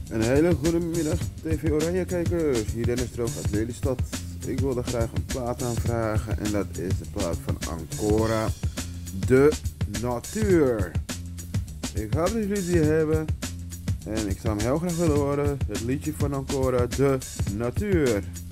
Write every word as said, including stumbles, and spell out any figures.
Een hele goede middag, T V Oranje kijkers. Hier Dennis Droog uit Lelystad. Ik wilde graag een plaat aanvragen en dat is de plaat van Ancora, De Natuur. Ik hoop dat jullie die hebben en ik zou hem heel graag willen horen. Het liedje van Ancora, De Natuur.